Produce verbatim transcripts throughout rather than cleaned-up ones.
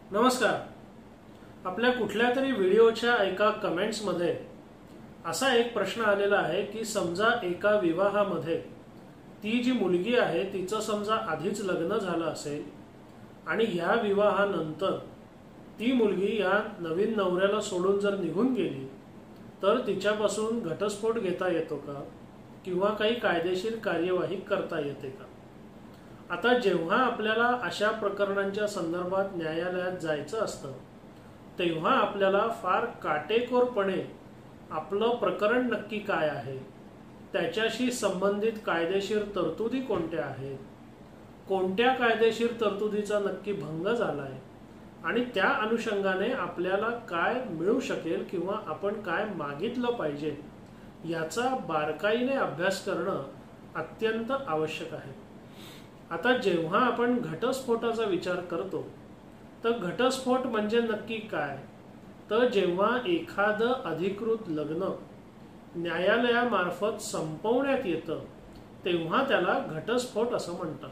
नमस्कार. आपल्या कुठल्या तरी व्हिडिओच्या एका कमेंट्समध्ये असा एक प्रश्न आलेला आहे की समजा एका विवाहामध्ये ती जी मुलगी आहे तिचं समजा आधीच लग्न झालं असेल आणि या विवाहानंतर ती मुलगी या नवीन नवऱ्याला सोडून जर निघून गेली तर तिच्यापासून घटस्फोट घेता येतो का किंवा काही कायदेशीर कार्यवाही करता येते का? आता जेव्हा आपल्याला अशा प्रकरणांच्या संदर्भात न्यायालयात जायचं असतं तेव्हा आपल्याला फार काटेकोरपणे आपलं प्रकरण नक्की काय आहे, त्याच्याशी संबंधित कायदेशीर तरतुदी कोणत्या आहेत, कोणत्या कायदेशीर तरतुदीचा नक्की भंग झालाय आणि त्या अनुषंगाने आपल्याला काय मिळू शकेल किंवा आपण काय मागितलं पाहिजे याचा बारकाईने अभ्यास करणं अत्यंत आवश्यक आहे. आता जेव्हा आपण घटस्फोटाचा विचार करतो तर घटस्फोट म्हणजे नक्की काय, तर जेव्हा एखादं अधिकृत लग्न न्यायालयामार्फत संपवण्यात येतं तेव्हा त्याला घटस्फोट असं म्हणतात.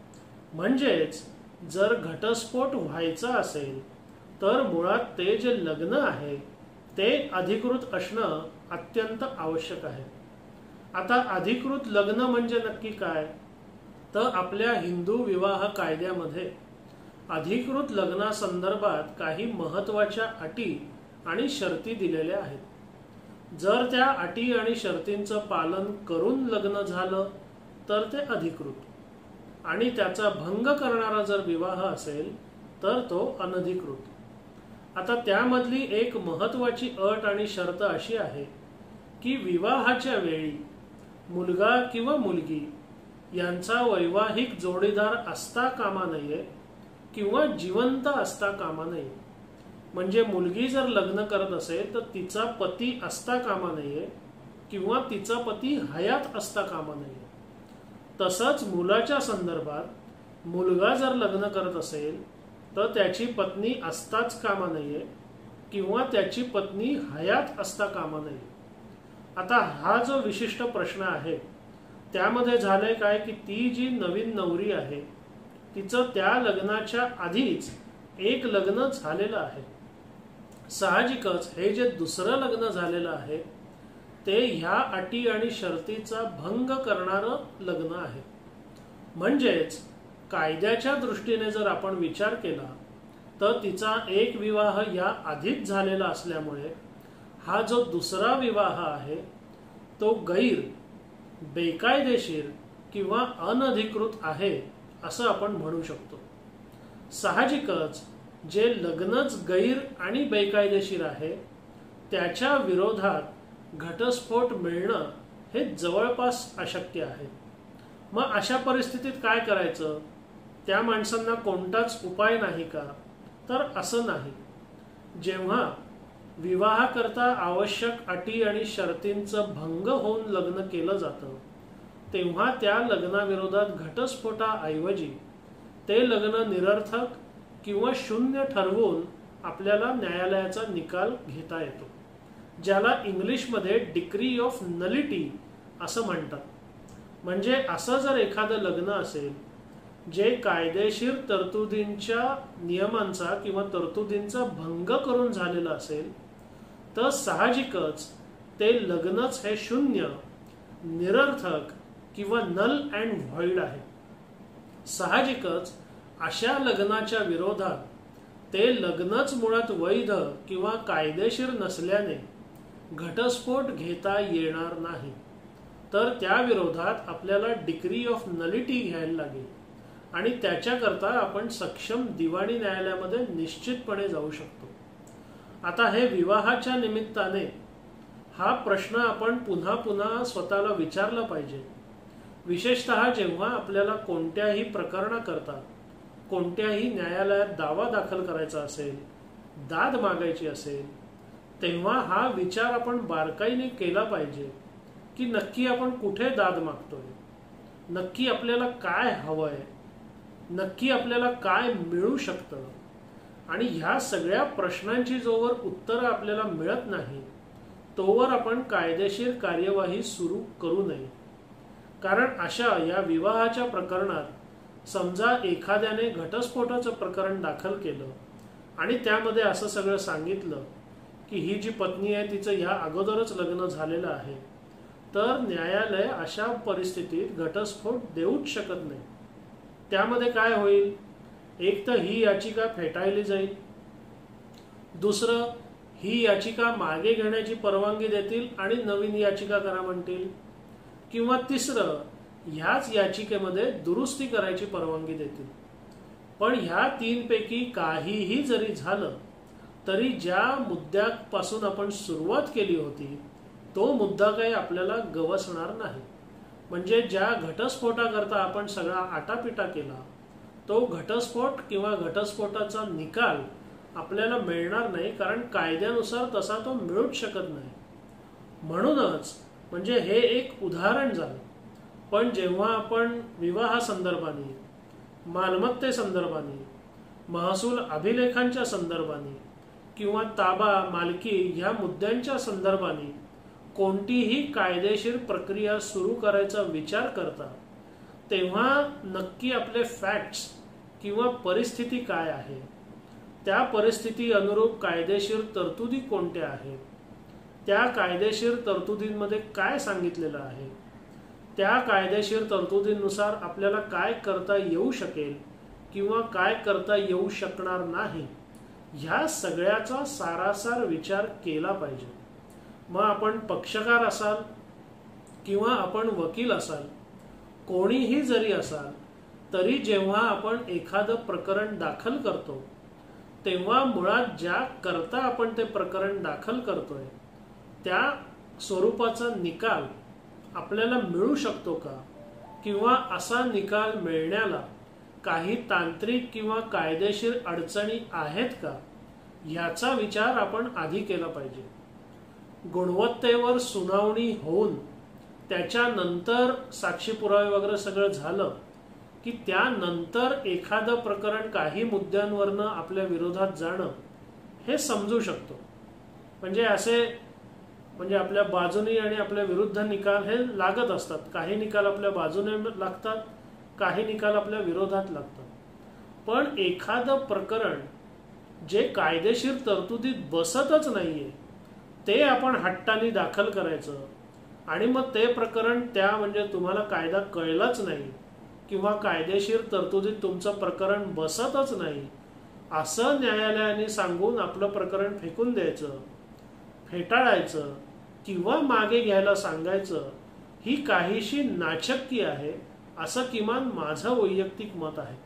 म्हणजेच जर घटस्फोट व्हायचा असेल तर मुळात ते जे लग्न आहे ते अधिकृत असणं अत्यंत आवश्यक आहे. आता अधिकृत लग्न म्हणजे नक्की काय, तर आपल्या हिंदू विवाह कायद्यामध्ये अधिकृत लग्नासंदर्भात काही महत्त्वाच्या अटी आणि शर्ती दिलेल्या आहेत. जर त्या अटी आणि शर्तींचं पालन करून लग्न झालं तर ते अधिकृत आणि त्याचा भंग करणारा जर विवाह असेल तर तो अनधिकृत. आता त्यामधली एक महत्त्वाची अट आणि शर्त अशी आहे की विवाहाच्या वेळी मुलगा किंवा मुलगी यांचा वैवाहिक जोडीदार असता कामा नये किंवा जिवंत असता कामा नये. म्हणजे मुलगी जर लग्न करत असेल तर तिचा पती असता कामा नये किंवा तिचा पती हयात असता कामा नये. तसंच मुलाच्या संदर्भात मुलगा जर लग्न करत असेल तर त्याची पत्नी असताच कामा नये किंवा त्याची पत्नी हयात असता कामा नये. आता हा जो विशिष्ट प्रश्न आहे त्यामध्ये झालंय काय की ती जी नवीन नवरी आहे तिचं त्या लग्नाच्या आधीच एक लग्न झालेलं आहे. साहजिकच हे जे दुसरं लग्न झालेलं आहे ते ह्या अटी आणि शर्तीचा भंग करणारं लग्न आहे. म्हणजेच कायद्याच्या दृष्टीने जर आपण विचार केला तर तिचा एक विवाह या आधीच झालेला असल्यामुळे हा जो दुसरा विवाह आहे तो गैर, बेकायदेशीर किंवा अनधिकृत आहे असं आपण म्हणू शकतो. साहजिकच जे लग्नच गैर आणि बेकायदेशीर आहे त्याच्या विरोधात घटस्फोट मिळणं हे जवळपास अशक्य आहे. मग अशा परिस्थितीत काय करायचं? त्या माणसांना कोणताच उपाय नाही का? तर असं नाही. जेव्हा विवाहाकरता आवश्यक अटी आणि शर्तींचं भंग होऊन लग्न केलं जातं तेव्हा त्या लग्नाविरोधात घटस्फोटाऐवजी ते लग्न निरर्थक किंवा शून्य ठरवून आपल्याला न्यायालयाचा निकाल घेता येतो, ज्याला इंग्लिशमध्ये डिक्री ऑफ नलिटी असं म्हणतात. म्हणजे असं जर एखादं लग्न असेल जे कायदेशीर तरतुदींच्या नियमांचा किंवा तरतुदींचा भंग करून झालेलं असेल तर साहजिकच ते लग्नच हे शून्य, निरर्थक किंवा नल अँड व्हॉइड आहे. साहजिकच अशा लग्नाच्या विरोधात ते लग्नच मुळात वैध किंवा कायदेशीर नसल्याने घटस्फोट घेता येणार नाही. तर त्या विरोधात आपल्याला डिक्री ऑफ नलिटी घ्यायला लागेल आणि त्याच्याकरता आपण सक्षम दिवाणी न्यायालयामध्ये निश्चितपणे जाऊ शकतो. आता हे विवाहाच्या निमित्ताने हा प्रश्न आपण पुन्हा पुन्हा स्वतःला विचारला पाहिजे. विशेषतः जेव्हा आपल्याला कोणत्याही प्रकरणाकरता कोणत्याही न्यायालयात दावा दाखल करायचा असेल, दाद मागायची असेल, तेव्हा हा विचार आपण बारकाईने केला पाहिजे की नक्की आपण कुठे दाद मागतोय, नक्की आपल्याला काय हवंय, नक्की आपल्याला काय मिळू शकतं. आणि ह्या सगळ्या प्रश्नांची जोवर उत्तरं आपल्याला मिळत नाही तोवर आपण कायदेशीर कार्यवाही सुरू करू नये. कारण अशा या विवाहाच्या प्रकरणात समजा एखाद्याने घटस्फोटाचं प्रकरण दाखल केलं आणि त्यामध्ये असं सगळं सांगितलं की ही जी पत्नी आहे तिचं ह्या अगोदरच लग्न झालेलं आहे, तर न्यायालय अशा परिस्थितीत घटस्फोट देऊच शकत नाही. त्यामध्ये काय होईल, एक तर ही याचिका फेटाळली जाईल, दुसरं ही याचिका मागे घेण्याची परवानगी देतील आणि नवीन याचिका करा म्हणतील, किंवा तिसरं ह्याच याचिकेमध्ये दुरुस्ती करायची परवानगी देतील. पण ह्या तीनपैकी काहीही जरी झालं तरी ज्या मुद्द्यापासून आपण सुरुवात केली होती तो मुद्दा काही आपल्याला गवसणार नाही. म्हणजे ज्या घटस्फोटाकरता आपण सगळा आटापिटा केला तो घटस्फोट किंवा घटस्फोटाचा निकाल आपल्याला मिळणार नाही, कारण कायद्यानुसार तसा तो मिळूच शकत नाही. म्हणूनच म्हणजे हे एक उदाहरण झालं. पण जेव्हा आपण विवाह संदर्भाने, मालमत्ते संदर्भाने, महसूल अभिलेखांच्या संदर्भाने किंवा ताबा मालकी ह्या मुद्द्यांच्या संदर्भाने कोणतीही कायदेशीर प्रक्रिया सुरू करायचा विचार करता, तेव्हा नक्की आपले फॅक्ट्स किंवा परिस्थिती काय आहे, त्या परिस्थिती अनुरूप कायदेशीर तरतुदी कोणत्या आहेत, त्या कायदेशीर तरतुदींमध्ये काय सांगितलेलं आहे, त्या कायदेशीर तरतुदींनुसार आपल्याला काय करता येऊ शकेल किंवा काय करता येऊ शकणार नाही, ह्या सगळ्याचा सारासार विचार केला पाहिजे. मग आपण पक्षकार असाल किंवा आपण वकील असाल, कोणीही जरी असाल, तरी जेव्हा आपण एखादं प्रकरण दाखल करतो तेव्हा मुळात ज्या करता आपण ते प्रकरण दाखल करतोय त्या स्वरूपाचा निकाल आपल्याला मिळू शकतो का, किंवा असा निकाल मिळण्याला काही तांत्रिक किंवा कायदेशीर अडचणी आहेत का, याचा विचार आपण आधी केला पाहिजे. गुणवत्तेवर सुनावणी होऊन त्याच्यानंतर साक्षी पुरावे वगैरे सगळं झालं की त्यानंतर एखादं प्रकरण काही मुद्द्यांवरनं आपल्या विरोधात जाणं हे समजू शकतो. म्हणजे असे म्हणजे आपल्या बाजूने आणि आपल्या विरुद्ध निकाल हे लागत असतात. काही निकाल आपल्या बाजूने लागतात, काही निकाल आपल्या विरोधात लागतात. पण एखादं प्रकरण जे कायदेशीर तरतुदीत बसतच नाहीये ते आपण हट्टाने दाखल करायचं आणि मग ते प्रकरण त्या म्हणजे तुम्हाला कायदा कळलाच नाही किंवा कायदेशीर तरतुदीत तुमचं प्रकरण बसतच नाही असं न्यायालयाने सांगून आपलं प्रकरण फेकून द्यायचं, फेटाळायचं किंवा मागे घ्यायला सांगायचं, ही काहीशी नाचक्की आहे असं किमान माझं वैयक्तिक मत आहे.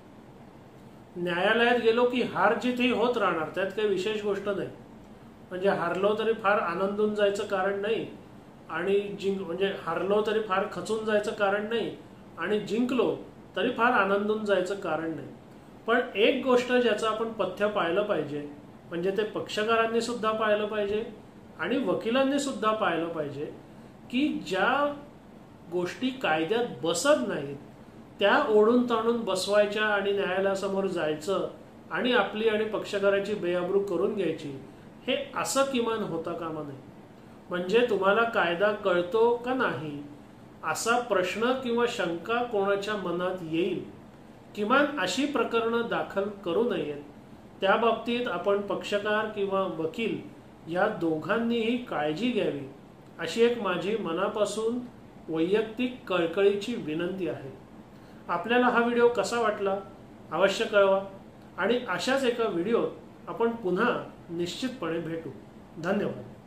न्यायालयात गेलो की हार जीत ही होत राहणार, त्यात काही विशेष गोष्ट नाही. म्हणजे हारलो तरी फार आनंदून जायचं कारण नाही आणि जिंक म्हणजे हारलो तरी फार खचून जायचं कारण नाही आणि जिंकलो तरी फार आनंदून जायचं कारण नाही. पण एक गोष्ट ज्याचं आपण पथ्य पाळलं पाहिजे, म्हणजे ते पक्षकारांनी सुद्धा पाळलं पाहिजे आणि वकिलांनी सुद्धा पाळलं पाहिजे, की ज्या गोष्टी कायद्यात बसत नाहीत त्या ओढून ताणून बसवायच्या आणि न्यायालयासमोर जायचं आणि आपली आणि पक्षकाराची बेअब्रू करून घ्यायची, हे असं किमान होता कामा नये. म्हणजे तुम्हाला कायदा कळतो का नाही असा प्रश्न किंवा शंका कोणाच्या मनात येईल, किमान अशी प्रकरणं दाखल करू नयेत. त्या बाबतीत आपण पक्षकार किंवा वकील या दोघांनीही काळजी घ्यावी अशी एक माझी मनापासून वैयक्तिक कळकळीची विनंती आहे. आपल्याला हा व्हिडिओ कसा वाटला अवश्य कळवा आणि अशाच एका व्हिडिओत आपण पुन्हा निश्चितपणे भेटू. धन्यवाद.